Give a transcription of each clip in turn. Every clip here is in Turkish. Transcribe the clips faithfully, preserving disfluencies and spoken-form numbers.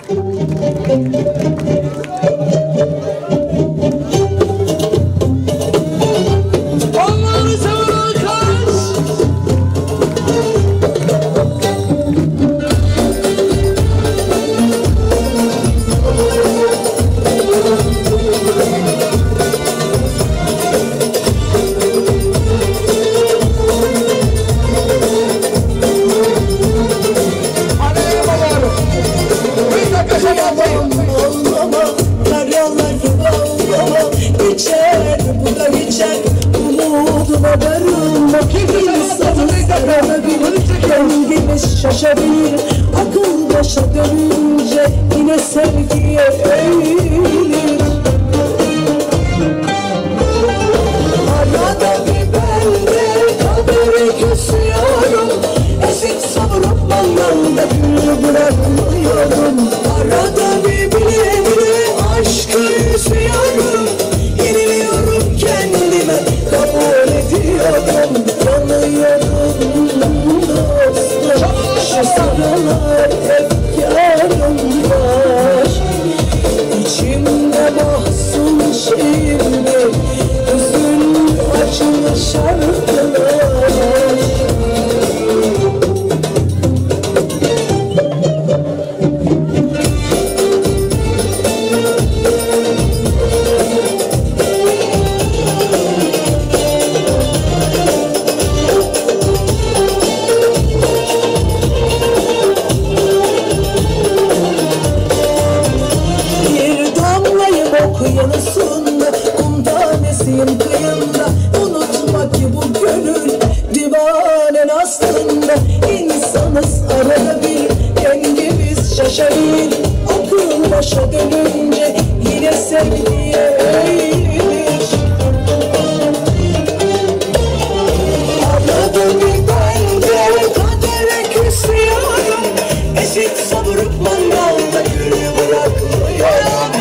Şaşabilir akıl başa dönünce yine sevgiye eğilir. Arada bir bende kaderi küsüyorum, ezik savurup mangalda gül bırakmıyorum. Arada bir bile bile aşkı üzüyorum, yeniliyorum kendime, kabul ediyorum, yanıyorum dostlar. Şu sıralar efkarım var, İçimde mahzun şimdi hüzün acılı şarkılar. Yanısında, kum tanesiyim kıyında. Unutma ki bu gönül divanen aslında. İnsanız arada bir kendimiz şaşabilir. Akıl başa dönünce yine sevgiye eğilir. Arada bir bende kadere küsüyorum, ezik savurup mangalda gül bırakmıyorum.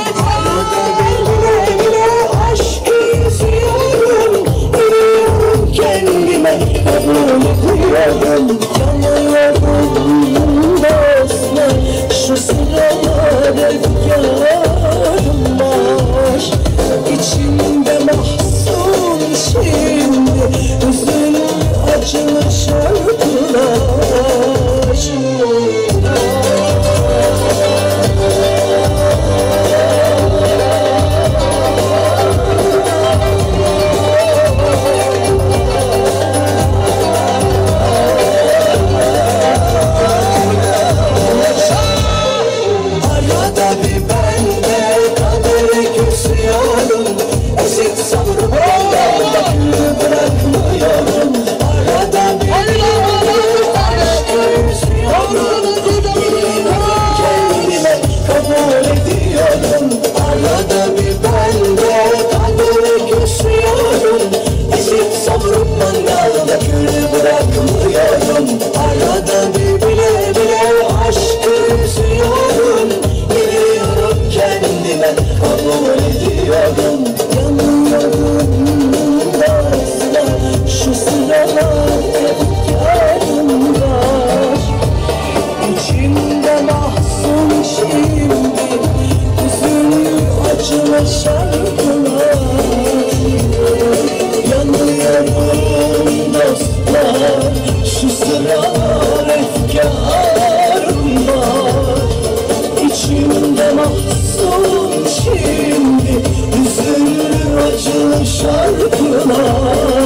Yanıyorum, yanıyorum dostlar. Şu sıralar efkarım var, İçimde mahzun şimdi hüzün acılı şarkılar. Arada bir bile bile aşkı üzüyorum, yeniliyorum kendime, kabul ediyorum. Yanıyorum dostlar, şu sıralar efkarım var, İçimde mahzun şimdi hüzün acılı şarkılar. Yanıyorum dostlar, şu sıralar efkarım var, İçimde mahzun şimdi hüzün acılı şarkılar.